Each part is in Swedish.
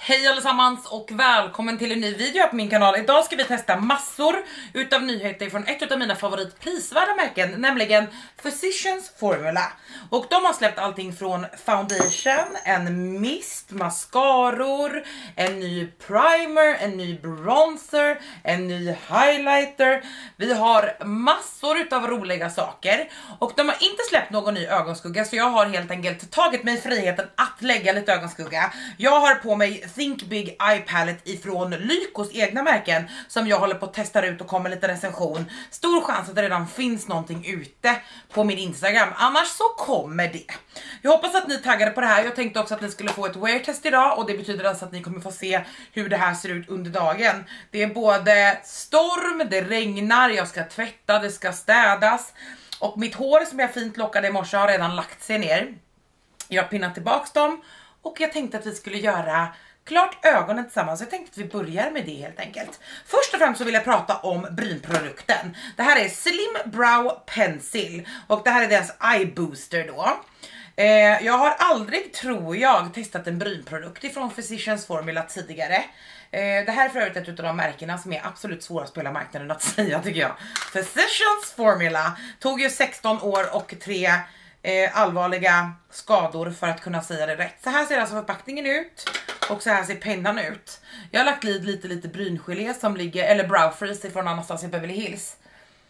Hej allesammans och välkommen till en ny video här på min kanal. Idag ska vi testa massor utav nyheter från ett av mina favoritprisvärda märken, nämligen Physicians Formula. Och de har släppt allting från foundation, en mist, mascaror, en ny primer, en ny bronzer, en ny highlighter. Vi har massor utav roliga saker och de har inte släppt någon ny ögonskugga, så jag har helt enkelt tagit mig friheten att lägga lite ögonskugga. Jag har på mig Think Big Eye Palette ifrån Lykos egna märken som jag håller på att testa ut och kommer lite recension. Stor chans att det redan finns någonting ute på min Instagram, annars så kommer det. Jag hoppas att ni taggade på det här. Jag tänkte också att ni skulle få ett wear test idag, och det betyder alltså att ni kommer få se hur det här ser ut under dagen. Det är både storm, det regnar, jag ska tvätta, det ska städas, och mitt hår som jag fint lockade i morse har redan lagt sig ner. Jag har pinnat tillbaks dem och jag tänkte att vi skulle göra klart ögonen tillsammans. Jag tänkte att vi börjar med det helt enkelt. Först och främst så vill jag prata om brynprodukten. Det här är Slim Brow Pencil och det här är deras Eye Booster då. Jag har aldrig, tror jag, testat en brynprodukt ifrån Physicians Formula tidigare. Det här är för övrigt ett av de märkena som är absolut svårast på hela marknaden att säga, tycker jag. Physicians Formula tog ju 16 år och 3 allvarliga skador för att kunna säga det rätt. Så här ser alltså förpackningen ut och så här ser pennan ut. Jag har lagt lite bryngelé som ligger, eller brow freeze från Anastasia Beverly Hills,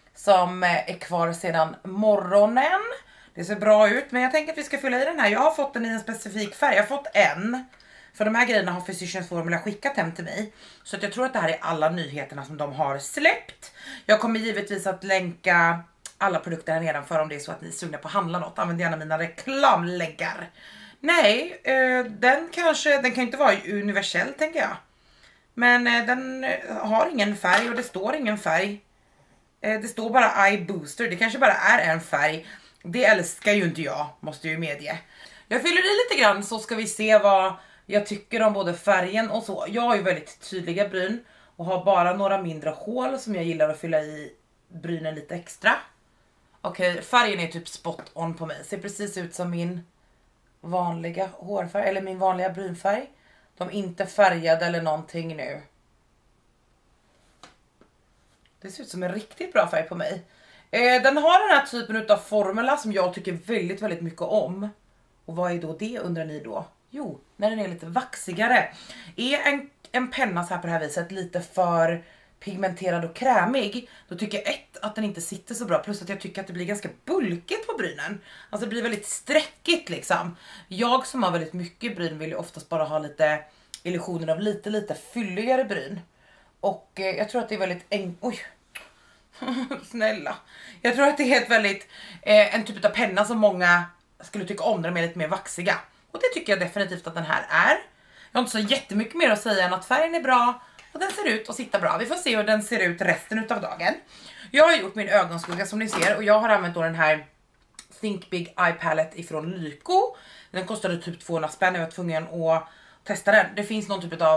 som är kvar sedan morgonen. Det ser bra ut, men jag tänker att vi ska fylla i den här. Jag har fått den i en specifik färg. Jag har fått en. För de här grejerna har Physicians Formula skickat hem till mig. Så att jag tror att det här är alla nyheterna som de har släppt. Jag kommer givetvis att länka alla produkter nedanför om det är så att ni är sugna på att handla något. Använd gärna mina reklamläggar. Nej, den kan inte vara universell, tänker jag. Men den har ingen färg och det står ingen färg. Det står bara Eye Booster. Det kanske bara är en färg. Det älskar ju inte jag, måste ju medge. Jag fyller i lite grann så ska vi se vad jag tycker om både färgen och så. Jag har ju väldigt tydliga bryn och har bara några mindre hål som jag gillar att fylla i brynen lite extra. Okej, färgen är typ spot on på mig. Ser precis ut som min vanliga hårfärg, eller min vanliga brynfärg. De är inte färgade eller någonting nu. Det ser ut som en riktigt bra färg på mig. Den har den här typen av formula som jag tycker väldigt mycket om. Och vad är då det, undrar ni då? Jo, när den är lite vaxigare. Är en penna så här på det här viset lite för pigmenterad och krämig, då tycker jag att den inte sitter så bra, plus att jag tycker att det blir ganska bulkigt på brynen. Alltså det blir väldigt sträckigt liksom. Jag som har väldigt mycket bryn vill ju oftast bara ha lite illusioner av lite fylligare bryn. Och jag tror att det är väldigt oj. Snälla. Jag tror att det är ett väldigt en typ av penna som många skulle tycka om när de är lite mer vaxiga. Och det tycker jag definitivt att den här är. Jag har inte så jättemycket mer att säga än att färgen är bra och den ser ut att sitta bra. Vi får se hur den ser ut resten utav dagen. Jag har gjort min ögonskugga som ni ser, och jag har använt då den här Think Big Eye Palette ifrån Lyko. Den kostade typ 200 spänn. Jag var tvungen att testa den. Det finns någon typ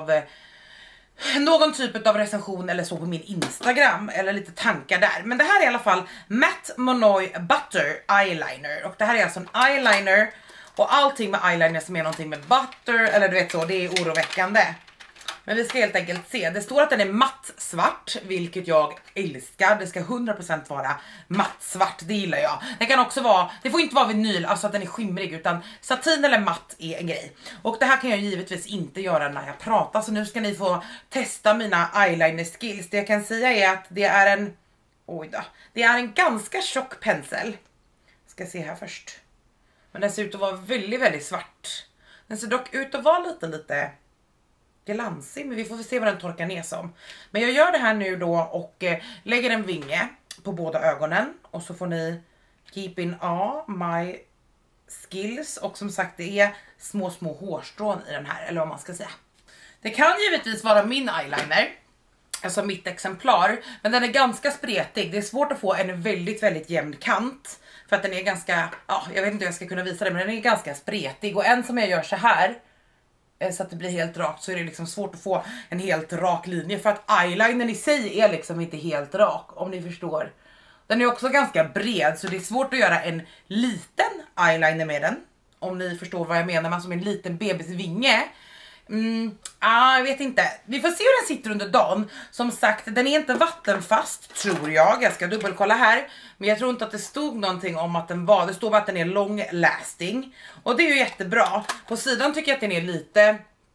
av recension eller så på min Instagram, eller lite tankar där. Men det här är i alla fall Matte Monoy Butter Eyeliner, och det här är alltså en eyeliner, och allting med eyeliner som är någonting med butter eller du vet så, det är oroväckande. Men vi ska helt enkelt se. Det står att den är matt svart, vilket jag älskar. Det ska 100% vara matt svart, det gillar jag. Det kan också vara, det får inte vara vinyl, alltså att den är skimrig, utan satin eller matt är en grej. Och det här kan jag givetvis inte göra när jag pratar, så nu ska ni få testa mina eyeliner skills. Det jag kan säga är att det är en, det är en ganska tjock pensel. Ska se här först. Men den ser ut att vara väldigt svart. Den ser dock ut att vara lite glansig, men vi får se vad den torkar ner som. Men jag gör det här nu då och lägger en vinge på båda ögonen, och så får ni keep in my skills. Och som sagt, det är små hårstrån i den här, eller vad man ska säga. Det kan givetvis vara min eyeliner, alltså mitt exemplar, men den är ganska spretig. Det är svårt att få en väldigt jämn kant, för att den är ganska, jag vet inte hur jag ska kunna visa det, men den är ganska spretig. Och en som jag gör så här, så att det blir helt rakt, så är det liksom svårt att få en helt rak linje, för att eyelinern i sig är liksom inte helt rak, om ni förstår. Den är också ganska bred, så det är svårt att göra en liten eyeliner med den, om ni förstår vad jag menar, men som en liten bebisvinge. Jag vet inte. Vi får se hur den sitter under dagen. Som sagt, den är inte vattenfast tror jag. Jag ska dubbelkolla här. Men jag tror inte att det stod någonting om att den var. Det står bara att den är long lasting. Och det är ju jättebra. På sidan tycker jag att den är lite...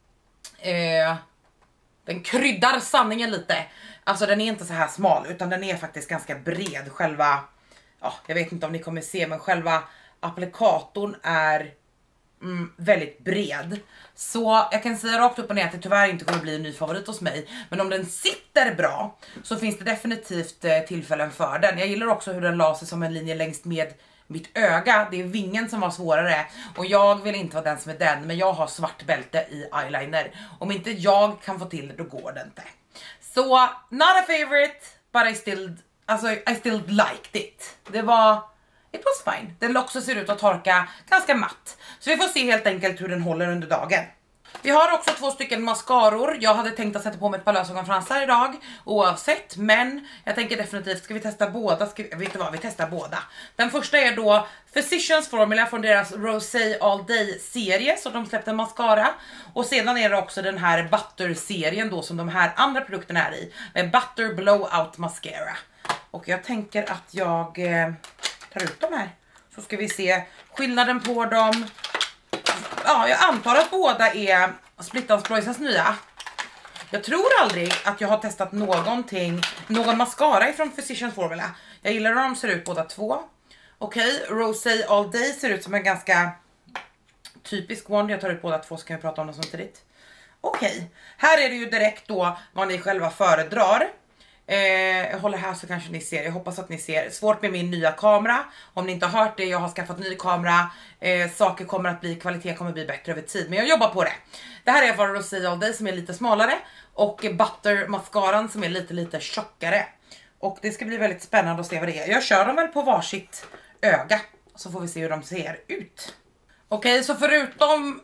den kryddar sanningen lite. Alltså den är inte så här smal utan den är faktiskt ganska bred. Själva, jag vet inte om ni kommer se, men själva applikatorn är väldigt bred. Så jag kan säga rakt upp och ner att det tyvärr inte kommer bli en ny favorit hos mig. Men om den sitter bra så finns det definitivt tillfällen för den. Jag gillar också hur den la sig som en linje längst med mitt öga. Det är vingen som var svårare. Och jag vill inte vara den som är den. Men jag har svart bälte i eyeliner. Om inte jag kan få till det, då går det inte. Så, not a favorite. But I still liked it. It was fine. Den också ser ut att torka ganska matt. Så vi får se helt enkelt hur den håller under dagen. Vi har också 2 stycken mascaror. Jag hade tänkt att sätta på mig ett par lösögonfransar idag oavsett, men jag tänker definitivt, ska vi testa båda? Vet du vad, vi testar båda. Den första är då Physicians Formula från deras Rosé All Day serie, så de släppte en mascara. Och sedan är det också den här Butter-serien då som de här andra produkterna är i, med Butter Blowout Mascara. Och jag tänker att jag tar ut de här, så ska vi se skillnaden på dem. Ja, jag antar att båda är Split & Sproissens nya. Jag tror aldrig att jag har testat någon mascara ifrån Physicians Formula. Jag gillar hur de ser ut båda två. Okej, Rosé All Day ser ut som en ganska typisk one. Jag tar ut båda två så kan vi prata om det samtidigt. Okej, här är det ju direkt då vad ni själva föredrar. Jag håller här så kanske ni ser, jag hoppas att ni ser. Svårt med min nya kamera. Om ni inte har hört det, jag har skaffat ny kamera. Saker kommer att bli, kvalitet kommer att bli bättre över tid, men jag jobbar på det. Det här är för Rosé All Day som är lite smalare, och Butter mascaran som är lite tjockare. Och det ska bli väldigt spännande att se vad det är. Jag kör dem väl på varsitt öga, så får vi se hur de ser ut. Okej, så förutom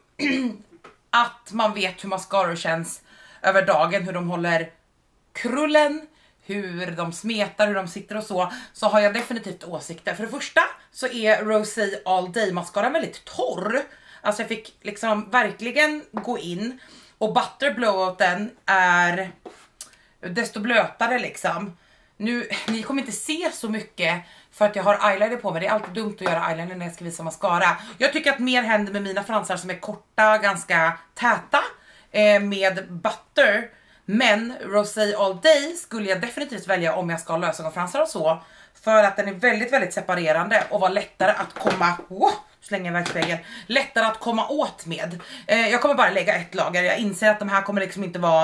att man vet hur mascaror känns över dagen, hur de håller krullen, hur de smetar, hur de sitter och så har jag definitivt åsikter. För det första så är Rosé All Day mascara väldigt torr. Alltså jag fick liksom verkligen gå in, och Butter Blowouten är desto blötare liksom. Nu, ni kommer inte se så mycket för att jag har eyeliner på mig. Det är alltid dumt att göra eyeliner när jag ska visa mascara. Jag tycker att mer händer med mina fransar som är korta, ganska täta med Butter. Men Rosé All Day skulle jag definitivt välja om jag ska ha lösögonfransar och så. För att den är väldigt separerande och var lättare att komma... slänga iväg spegeln. Lättare att komma åt med. Jag kommer bara lägga ett lager. Jag inser att de här kommer liksom inte vara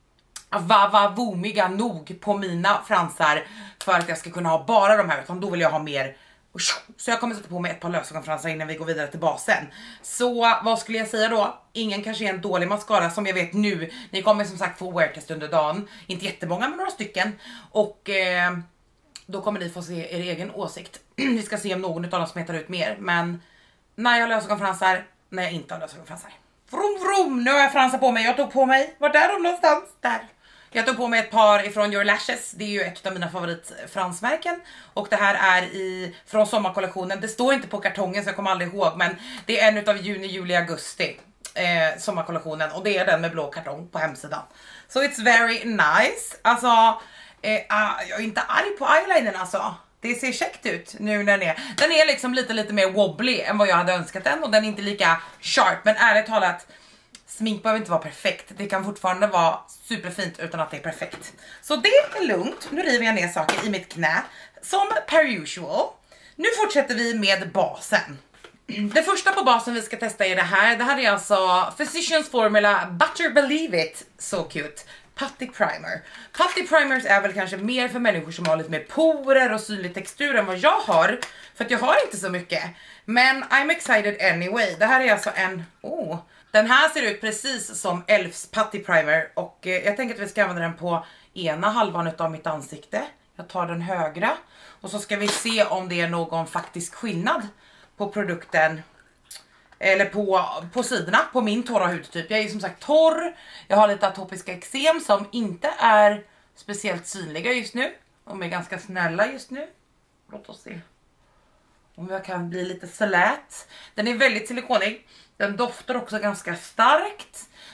vavomiga nog på mina fransar för att jag ska kunna ha bara de här, utan då vill jag ha mer. Så jag kommer sätta på mig ett par lösögonfransar innan vi går vidare till basen. Så vad skulle jag säga då? Ingen kanske är en dålig mascara som jag vet nu. Ni kommer som sagt få wear-test under dagen. Inte jättemånga men några stycken. Och då kommer ni få se er egen åsikt. Vi ska se om någon av dem smetar ut mer. Men när jag har lösögonfransar, när jag inte har lösögonfransar. Vroom vroom, nu har jag fransar på mig. Jag tog på mig, var är de någonstans? Där. Jag tog på mig ett par ifrån Your Lashes. Det är ju ett av mina favoritfransmärken. Och det här är från sommarkollektionen. Det står inte på kartongen så jag kommer aldrig ihåg. Men det är en av juni, juli, augusti. Sommarkollektionen. Och det är den med blå kartong på hemsidan. So it's very nice. Alltså, jag är inte arg på eyelinern alltså. Det ser käckt ut nu när den är liksom lite mer wobbly än vad jag hade önskat den. Och den är inte lika sharp. Men ärligt talat, smink behöver inte vara perfekt. Det kan fortfarande vara superfint utan att det är perfekt. Så det är lugnt. Nu river jag ner saker i mitt knä. Som per usual. Nu fortsätter vi med basen. Det första på basen vi ska testa är det här. Det här är alltså Physicians Formula Butter Believe It. So cute. Putty Primer. Putty Primers är väl kanske mer för människor som har lite mer porer och synlig textur än vad jag har. För att jag har inte så mycket. Men I'm excited anyway. Det här är alltså den här ser ut precis som Elfs Putty Primer. Och jag tänker att vi ska använda den på ena halvan av mitt ansikte. Jag tar den högra. Och så ska vi se om det är någon faktisk skillnad på produkten. Eller på sidorna, på min torra hudtyp. Jag är som sagt torr. Jag har lite atopiska eksem som inte är speciellt synliga just nu. De är ganska snälla just nu. Låt oss se om jag kan bli lite slät. Den är väldigt silikonig. Den doftar också ganska starkt.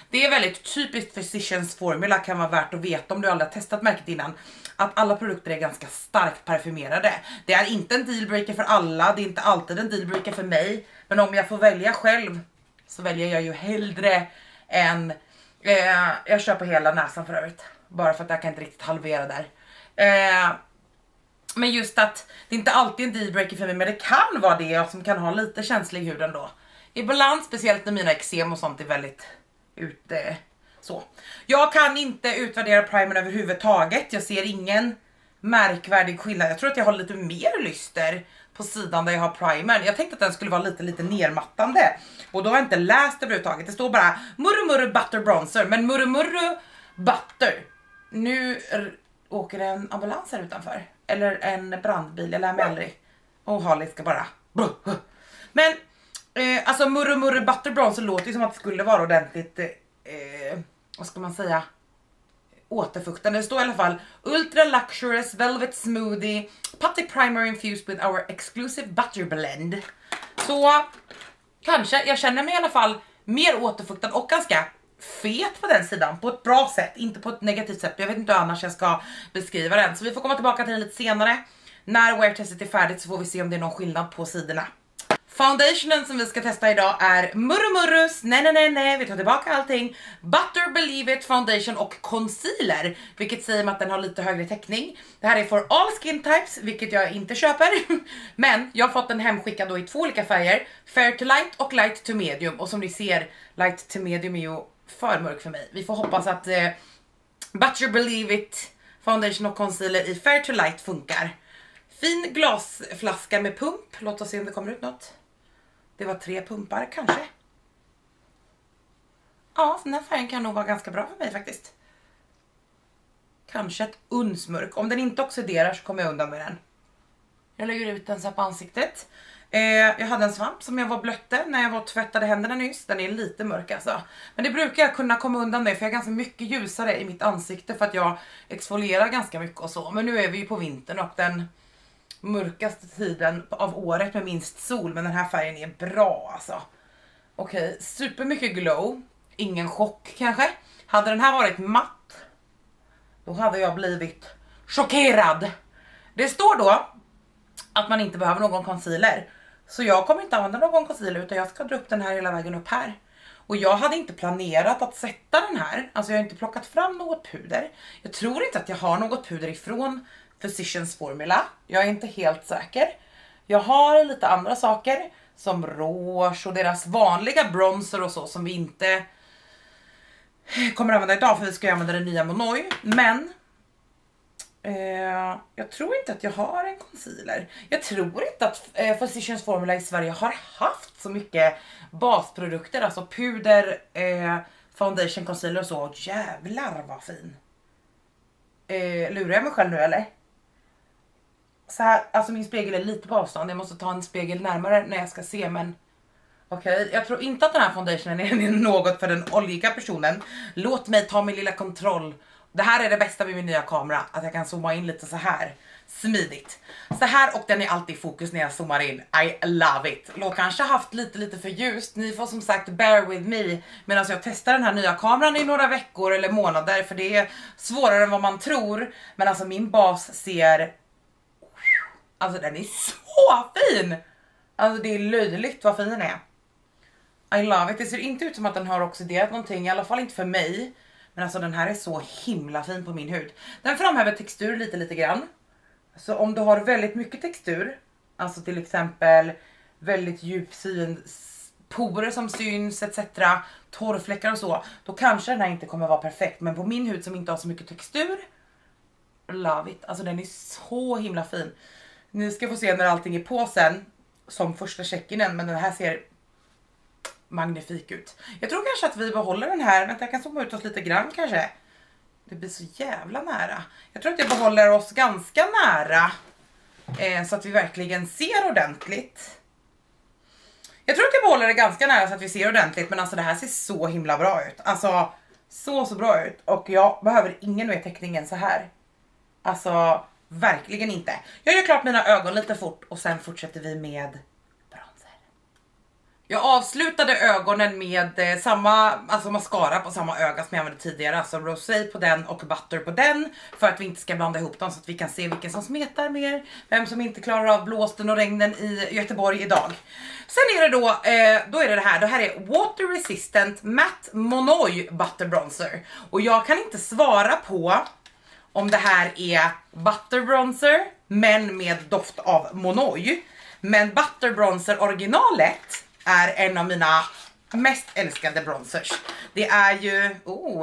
Det är väldigt typiskt Physicians Formula, kan vara värt att veta om du aldrig har testat märket innan, att alla produkter är ganska starkt parfymerade. Det är inte en dealbreaker för alla, det är inte alltid en dealbreaker för mig, men om jag får välja själv så väljer jag ju hellre än jag kör på hela näsan för övrigt, bara för att jag kan inte riktigt halvera där. Men just att det inte alltid är en dealbreaker för mig, men det kan vara det, jag som kan ha lite känslig hud ändå. Ibland, speciellt när mina eksem och sånt är väldigt ute så. Jag kan inte utvärdera primern överhuvudtaget. Jag ser ingen märkvärdig skillnad. Jag tror att jag har lite mer lyster på sidan där jag har primern. Jag tänkte att den skulle vara lite nermattande. Och då har jag inte läst överhuvudtaget. Det står bara Murumuru Butter Bronzer. Men Murumuru Butter. Nu åker det en ambulans här utanför. Eller en brandbil. Eller en Melri. Och Harley ska bara... Men... alltså Murumuru Butter Bronzer låter ju som att det skulle vara ordentligt, vad ska man säga, återfuktande. Det står i alla fall Ultra Luxurious Velvet Smoothie Putty Primer infused with our exclusive butter blend. Så kanske, jag känner mig i alla fall mer återfuktad och ganska fet på den sidan, på ett bra sätt, inte på ett negativt sätt. Jag vet inte hur annars jag ska beskriva den, så vi får komma tillbaka till den lite senare. När wear-testet är färdigt så får vi se om det är någon skillnad på sidorna. Foundationen som vi ska testa idag är Murumurus, nej, vi tar tillbaka allting, Butter Believe It Foundation och Concealer, vilket säger mig att den har lite högre täckning. Det här är for all skin types, vilket jag inte köper, men jag har fått den hemskickad då i 2 olika färger, Fair to Light och Light to Medium, och som ni ser, Light to Medium är ju för mörk för mig. Vi får hoppas att Butter Believe It Foundation och Concealer i Fair to Light funkar. Fin glasflaska med pump, låt oss se om det kommer ut något. Det var 3 pumpar kanske. Ja, den här färgen kan nog vara ganska bra för mig faktiskt. Kanske ett unsmörk. Om den inte oxiderar så kommer jag undan med den. Jag lägger ut den så här på ansiktet. Jag hade en svamp som jag var blötte när jag var tvättade händerna nyss. Den är lite mörk alltså. Men det brukar jag kunna komma undan med, för jag är ganska mycket ljusare i mitt ansikte för att jag exfolierar ganska mycket och så. Men nu är vi ju på vintern och den mörkaste tiden av året med minst sol, men den här färgen är bra alltså. Okej, super mycket glow, ingen chock kanske. Hade den här varit matt, då hade jag blivit chockerad. Det står då att man inte behöver någon concealer, så jag kommer inte använda någon concealer, utan jag ska dra upp den här hela vägen upp här. Och jag hade inte planerat att sätta den här, alltså jag har inte plockat fram något puder. Jag tror inte att jag har något puder ifrån Physicians Formula, jag är inte helt säker. Jag har lite andra saker som rouge och deras vanliga bronzer och så, som vi inte kommer använda idag, för vi ska använda den nya Monoi. Men jag tror inte att jag har en concealer. Jag tror inte att Physicians Formula i Sverige har haft så mycket basprodukter, alltså puder, foundation, concealer och så. Jävlar vad fin. Lurar jag mig själv nu eller? Så här, alltså min spegel är lite på avstånd. Jag måste ta en spegel närmare när jag ska se, men okej, jag tror inte att den här foundationen är något för den oljiga personen. Låt mig ta min lilla kontroll. Det här är det bästa med min nya kamera, att jag kan zooma in lite så här smidigt. Så här, och den är alltid i fokus när jag zoomar in. I love it. Låt kanske haft lite för ljust. Ni får som sagt bear with me medan jag testar den här nya kameran i några veckor eller månader, för det är svårare än vad man tror. Men alltså min bas ser, alltså den är så fin. Alltså det är löjligt vad fin den är. I love it. Det ser inte ut som att den har oxiderat någonting, i alla fall inte för mig. Men alltså den här är så himla fin på min hud. Den framhäver textur lite grann. Så om du har väldigt mycket textur, alltså till exempel väldigt djupsyn, porer som syns etc, torrfläckar och så, då kanske den här inte kommer vara perfekt. Men på min hud som inte har så mycket textur, love it. Alltså den är så himla fin. Ni ska få se när allting är på sen, som första check-inen, men den här ser magnifik ut. Jag tror kanske att vi behåller den här. Vänta, jag kan zooma ut oss lite grann kanske. Det blir så jävla nära. Jag tror att jag behåller oss ganska nära, så att vi verkligen ser ordentligt. Jag tror att jag behåller det ganska nära så att vi ser ordentligt. Men alltså det här ser så himla bra ut. Alltså så bra ut. Och jag behöver ingen mer täckning än så här. Alltså verkligen inte. Jag gör klart mina ögon lite fort och sen fortsätter vi med bronzer. Jag avslutade ögonen med samma, alltså mascara på samma öga som jag använde tidigare. Alltså rosé på den och butter på den. För att vi inte ska blanda ihop dem så att vi kan se vilken som smetar mer. Vem som inte klarar av blåsten och regnen i Göteborg idag. Sen är det då är det här. Det här är Water Resistant Matte Monoi Butter Bronzer. Och jag kan inte svara på om det här är Butter Bronzer men med doft av Monoi. Men Butter Bronzer originalet är en av mina mest älskade bronzers. Det är ju...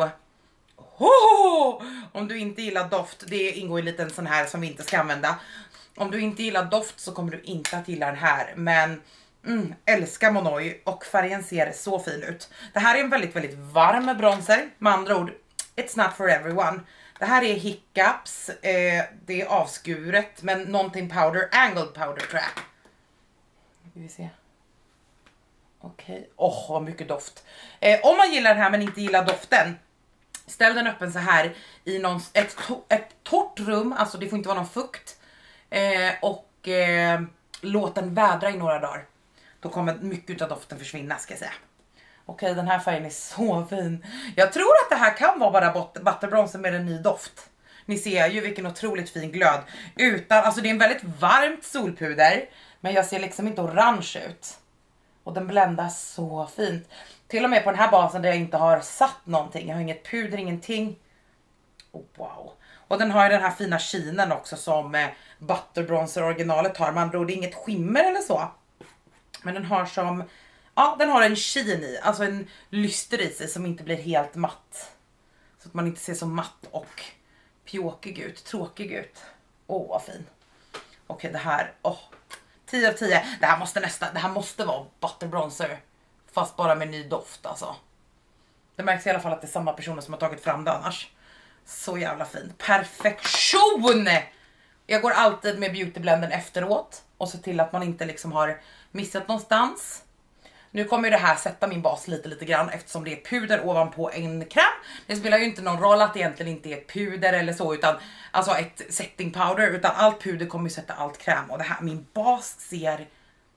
om du inte gillar doft, det ingår i en liten sån här som vi inte ska använda. Om du inte gillar doft så kommer du inte att gilla den här. Men älskar Monoi och färgen ser så fin ut. Det här är en väldigt, väldigt varm bronzer. Med andra ord, it's not for everyone. Det här är hiccups, det är avskuret, men någonting powder, angled powder tror jag. Ska vi se. Okej, vad mycket doft. Om man gillar den här men inte gillar doften, ställ den öppen så här i ett torrt rum, alltså det får inte vara någon fukt. Och låt den vädra i några dagar. Då kommer mycket av doften försvinna, ska jag säga. Okej, den här färgen är så fin. Jag tror att det här kan vara bara butterbronzer med en ny doft. Ni ser ju vilken otroligt fin glöd. Alltså det är en väldigt varmt solpuder, men jag ser liksom inte orange ut. Och den bländar så fint. Till och med på den här basen där jag inte har satt någonting. Jag har inget puder, ingenting. Wow. Och den har ju den här fina shinen också som butterbronzer originalet har. Man tror det är inget skimmer eller så. Men den har som... Ja, den har en sheen i. Alltså en lyster i sig som inte blir helt matt. Så att man inte ser så matt och pjåkig ut. Tråkig ut. Vad fin. Okej, det här... 10 av 10. Det här måste vara butter bronzer. Fast bara med ny doft alltså. Det märks i alla fall att det är samma personer som har tagit fram det annars. Så jävla fint. Perfektion! Jag går alltid med beautyblenden efteråt. Och ser till att man inte liksom har missat någonstans. Nu kommer det här sätta min bas lite grann eftersom det är puder ovanpå en kräm. Det spelar ju inte någon roll att det egentligen inte är ett puder eller så, utan alltså ett setting powder, utan allt puder kommer ju sätta allt kräm. Och det här, min bas ser...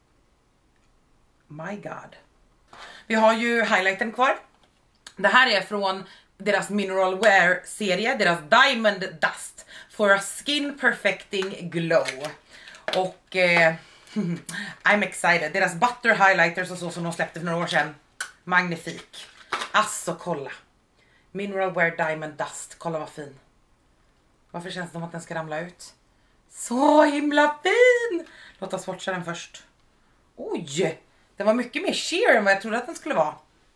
My god. Vi har ju highlighten kvar. Det här är från deras Mineral Wear serie, deras Diamond Dust for a Skin Perfecting Glow. Och... I'm excited. Deras butter highlighters och så som de släppte för några år sedan. Magnifik. Alltså kolla. Mineral Wear Diamond Dust. Kolla vad fin. Varför känns det som att den ska ramla ut? Så himla fin. Låt oss swatcha den först. Oj. Den var mycket mer sheer än vad jag trodde att den skulle vara.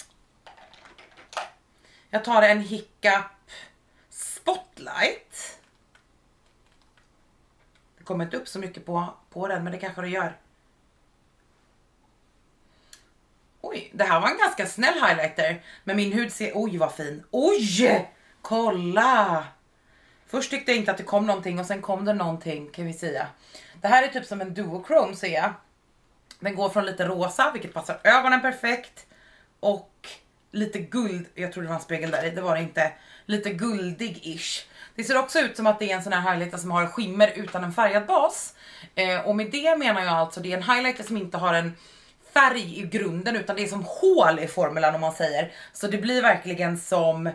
Jag tar en Hiccup Spotlight. Det kommer inte upp så mycket på den, men det kanske det gör. Oj, det här var en ganska snäll highlighter. Men min hud ser, oj vad fin. Oj, kolla. Först tyckte jag inte att det kom någonting och sen kom det någonting, kan vi säga. Det här är typ som en duochrome ser jag. Den går från lite rosa, vilket passar ögonen perfekt. Och lite guld, jag tror det var en spegel där, det var det inte. Lite guldig-ish. Det ser också ut som att det är en sån här highlighter som har skimmer utan en färgad bas. Och med det menar jag alltså, det är en highlighter som inte har en färg i grunden utan det är som hål i formulan om man säger. Så det blir verkligen som,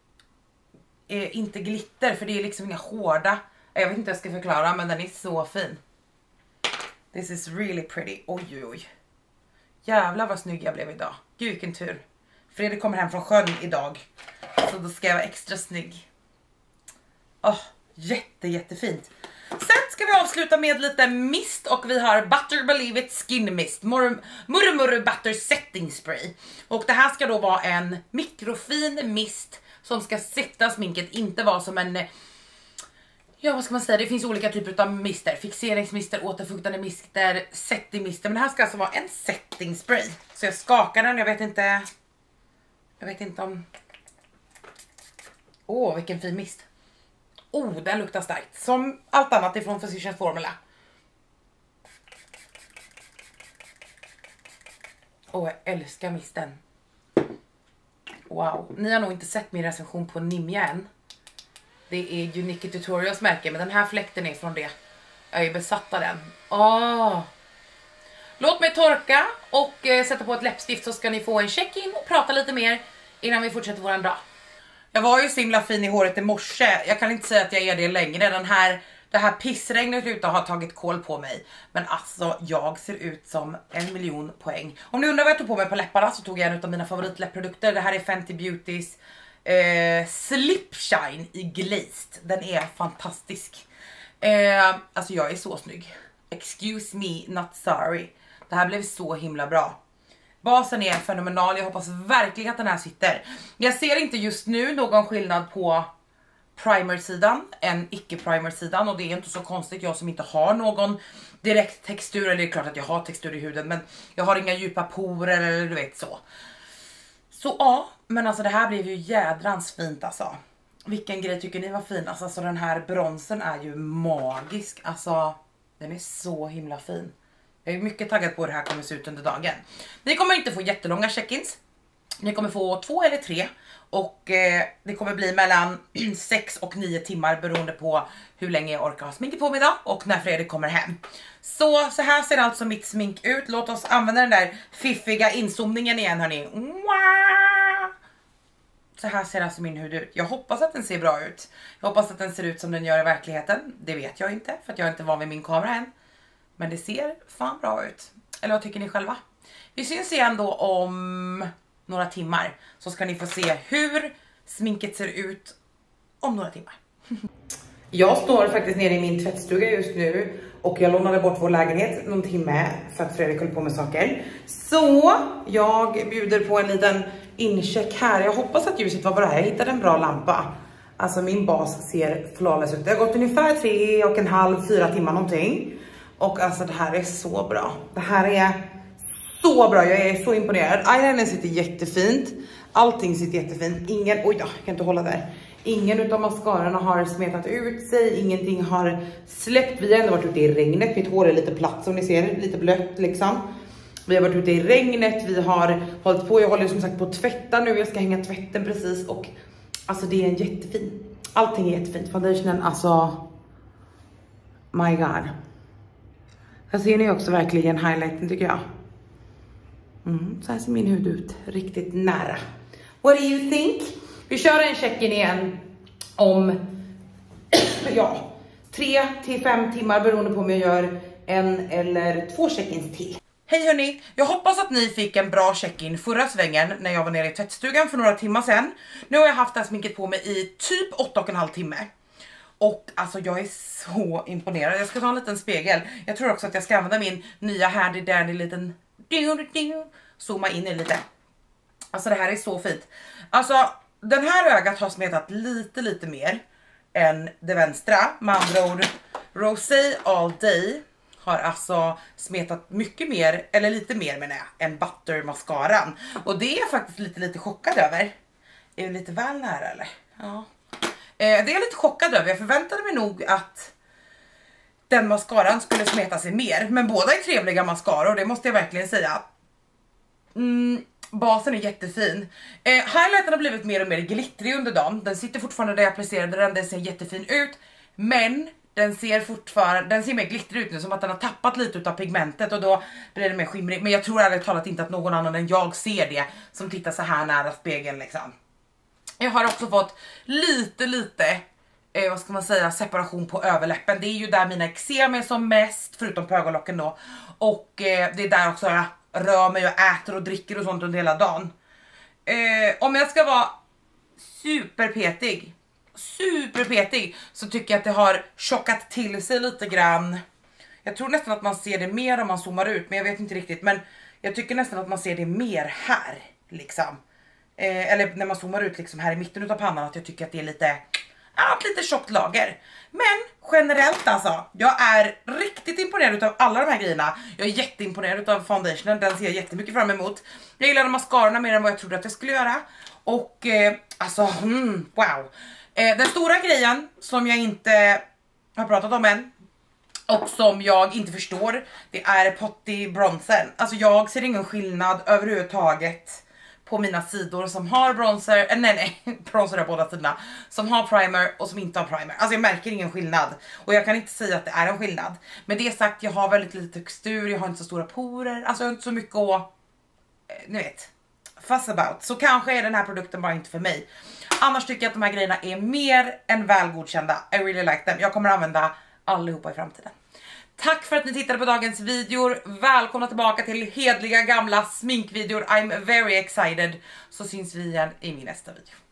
inte glitter för det är liksom inga hårda. Jag vet inte hur jag ska förklara men den är så fin. This is really pretty. Oj. Jävlar vad snygg jag blev idag. Gud vilken tur. Fredrik kommer hem från sjön idag. Så då ska jag vara extra snygg. Jättefint. Sen ska vi avsluta med lite mist och vi har Butter Believe It Skin Mist. Murmur Butter Setting Spray. Och det här ska då vara en mikrofin mist som ska sätta sminket, inte vara som en... Ja, vad ska man säga? Det finns olika typer av mister. Fixeringsmister, återfuktande mister, setting mister. Men det här ska alltså vara en setting spray. Så jag skakar den, jag vet inte om... vilken fin mist. Den luktar starkt. Som allt annat ifrån Physicians Formula. Jag älskar misten. Wow. Ni har nog inte sett min recension på Nimja än. Det är Unique Tutorials märke, men den här fläkten är från det. Jag är besatt av den. Låt mig torka och sätta på ett läppstift så ska ni få en check-in och prata lite mer innan vi fortsätter våran dag. Jag var ju så himla fin i håret i morse. Jag kan inte säga att jag är det längre. Det här pissregnet ute har tagit koll på mig. Men alltså, jag ser ut som 1 miljon poäng. Om ni undrar vad jag tog på mig på läpparna så tog jag en av mina favoritläppprodukter. Det här är Fenty Beautys Slip Shine i Glazed. Den är fantastisk. Alltså jag är så snygg. Excuse me, not sorry. Det här blev så himla bra. Basen är fenomenal, jag hoppas verkligen att den här sitter. Jag ser inte just nu någon skillnad på primer-sidan än icke-primer-sidan. Och det är inte så konstigt, jag som inte har någon direkt textur. Eller det är klart att jag har textur i huden, men jag har inga djupa porer eller du vet så. Så ja, men alltså det här blev ju jädrans fint alltså. Vilken grej tycker ni var fin? Alltså den här bronsen är ju magisk. Alltså den är så himla fin. Jag är mycket taggad på hur det här kommer se ut under dagen. Ni kommer inte få jättelånga check-ins. Ni kommer få 2 eller 3. Och det kommer bli mellan 6 och 9 timmar beroende på hur länge jag orkar ha sminket på mig idag och när Fredrik kommer hem. Så här ser alltså mitt smink ut. Låt oss använda den där fiffiga inzoomningen igen hörni. Så här ser alltså min hud ut. Jag hoppas att den ser bra ut. Jag hoppas att den ser ut som den gör i verkligheten. Det vet jag inte för att jag inte var vid min kamera än. Men det ser fan bra ut. Eller vad tycker ni själva? Vi syns igen då om några timmar. Så ska ni få se hur sminket ser ut om några timmar. Jag står faktiskt nere i min tvättstuga just nu. Och jag lånade bort vår lägenhet någon timme för att Fredrik höll på med saker. Så jag bjuder på en liten incheck här. Jag hoppas att ljuset var bra. Jag hittade en bra lampa. Alltså min bas ser flawless ut. Det har gått ungefär 3,5-4 timmar någonting. Och alltså det här är så bra. Det här är så bra. Jag är så imponerad. Eyeliner sitter jättefint. Allting sitter jättefint. Oj då, jag kan inte hålla där. Ingen utav mascarorna har smetat ut sig. Ingenting har släppt. Vi har ändå varit ute i regnet. Mitt hår är lite platt som ni ser. Lite blött liksom. Vi har varit ute i regnet. Vi har hållit på. Jag håller som sagt på att tvätta nu. Jag ska hänga tvätten precis. Och alltså det är en jättefin. Allting är jättefint. Foundationen alltså. My god. Här ser ni också verkligen highlighten tycker jag. Så här ser min hud ut. Riktigt nära. What do you think? Vi kör en check-in igen om 3 till 5 timmar beroende på om jag gör 1 eller 2 check-ins till. Hej hörni, jag hoppas att ni fick en bra check-in förra svängen när jag var nere i tvättstugan för några timmar sedan. Nu har jag haft det här sminket på mig i typ 8,5 timmar. Och alltså jag är så imponerad. Jag ska ta en liten spegel. Jag tror också att jag ska använda min nya handy dandy liten zooma in i lite. Alltså det här är så fint. Alltså den här ögat har smetat lite mer än det vänstra. Med andra ord, Rosé All Day har alltså smetat mycket mer, eller lite mer menar jag, än Butter mascaran. Och det är jag faktiskt lite chockad över. Är det lite väl nära eller? Ja. Det är jag lite chockad över. Jag förväntade mig nog att den mascaran skulle smeta sig mer. Men båda är trevliga mascaror, det måste jag verkligen säga. Basen är jättefin. Highlighten har blivit mer och mer glittrig under dagen. Den sitter fortfarande där jag applicerade den. Den ser jättefin ut. Men den ser mer glittrig ut nu. Som att den har tappat lite av pigmentet. Och då blir det mer skimrig. Men jag tror ärligt talat inte att någon annan än jag ser det. Som tittar så här nära spegeln liksom. Jag har också fått lite vad ska man säga, separation på överläppen. Det är ju där mina eksem är som mest, förutom på ögonlocken då. Och det är där också jag rör mig och äter och dricker och sånt under hela dagen. Om jag ska vara superpetig så tycker jag att det har tjockat till sig lite grann. Jag tror nästan att man ser det mer om man zoomar ut, men jag vet inte riktigt. Men jag tycker nästan att man ser det mer här liksom. Eller när man zoomar ut liksom här i mitten av pannan, att jag tycker att det är lite tjockt lager. Men generellt alltså, jag är riktigt imponerad av alla de här grejerna. Jag är jätteimponerad av foundationen, den ser jag jättemycket fram emot. Jag gillar mascarorna mer än vad jag trodde att jag skulle göra. Och alltså, wow. Den stora grejen som jag inte har pratat om än, och som jag inte förstår, det är Potty bronzen. Alltså jag ser ingen skillnad överhuvudtaget på mina sidor som har bronzer, nej, bronzer på båda sidorna, som har primer och som inte har primer. Alltså jag märker ingen skillnad och jag kan inte säga att det är en skillnad. Men det sagt, jag har väldigt lite textur, jag har inte så stora porer, alltså jag har inte så mycket att, ni vet, fuss about. Så kanske är den här produkten bara inte för mig. Annars tycker jag att de här grejerna är mer än välgodkända. I really like them. Jag kommer använda allihopa i framtiden. Tack för att ni tittade på dagens videor. Välkomna tillbaka till hedliga gamla sminkvideor. I'm very excited. Så syns vi igen i min nästa video.